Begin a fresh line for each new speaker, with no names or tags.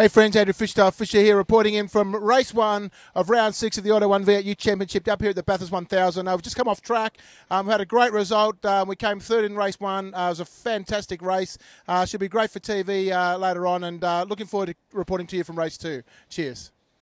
Hey friends, Andrew Fishtail, Fisher here, reporting in from race 1 of round 6 of the Auto 1 V8 Ute Championship up here at the Bathurst 1000. We've just come off track. We had a great result. We came third in race 1. It was a fantastic race. Should be great for TV later on, and looking forward to reporting to you from race 2. Cheers.